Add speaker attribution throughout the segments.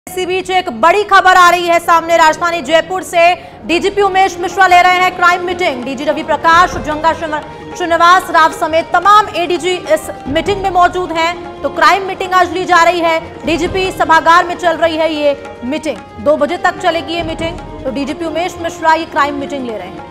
Speaker 1: इसी बीच एक बड़ी खबर आ रही है सामने। राजधानी जयपुर से डीजीपी उमेश मिश्रा ले रहे हैं crime meeting. DG Ravi Prakash, Janga Srinivas Rao समेत तमाम एडीजी इस मीटिंग में मौजूद हैं। तो क्राइम मीटिंग आज ली जा रही है। डीजीपी सभागार में चल रही है ये मीटिंग, 2 बजे तक चलेगी ये मीटिंग। तो डीजीपी उमेश मिश्रा ये क्राइम मीटिंग ले रहे हैं।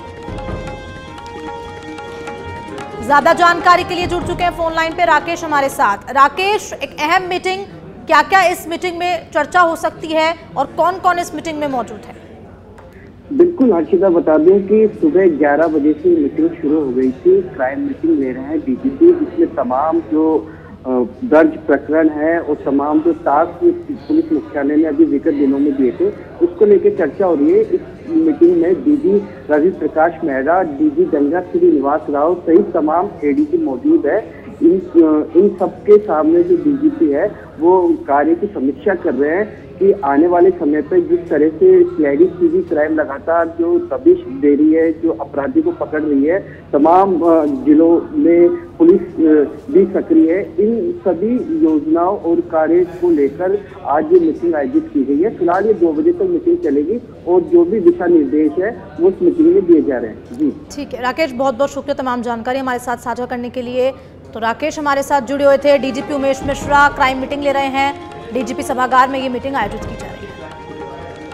Speaker 1: ज्यादा जानकारी के लिए जुड़ चुके हैं फोन लाइन पे राकेश हमारे साथ। राकेश, एक अहम मीटिंग, क्या क्या इस मीटिंग में चर्चा हो सकती है और कौन कौन इस मीटिंग में मौजूद है?
Speaker 2: बिल्कुल हर्षिता, बता दें कि सुबह 11 बजे से मीटिंग शुरू हो गई थी। क्राइम मीटिंग ले रहे हैं डीजीपी। इसमें तमाम जो दर्ज प्रकरण है और तमाम जो टास्क पुलिस मुख्यालय ने अभी विगत दिनों में दिए थे, उसको लेकर चर्चा हो रही है। इस मीटिंग में डीजी रवि प्रकाश मेहरा, डीजी जंगा श्रीनिवास राव सहित तमाम एडीजी मौजूद है। इन सबके सामने जो डीजीपी है वो कार्य की समीक्षा कर रहे हैं कि आने वाले समय पर जिस तरह से सीआईडी सीबी क्राइम लगातार जो दबिश दे रही है, जो अपराधी को पकड़ रही है, तमाम जिलों में पुलिस भी सक्रिय है। इन सभी योजनाओं और कार्य को लेकर आज ये मीटिंग आयोजित की गई है। फिलहाल ये 2 बजे तक मीटिंग चलेगी और जो भी दिशा निर्देश है वो इस मीटिंग में दिए जा रहे हैं। जी
Speaker 1: ठीक है राकेश, बहुत बहुत शुक्रिया तमाम जानकारी हमारे साथ साझा करने के लिए। तो राकेश हमारे साथ जुड़े हुए थे। DGP Umesh Mishra crime meeting ले रहे हैं। डीजीपी सभागार में ये मीटिंग आयोजित की जाए।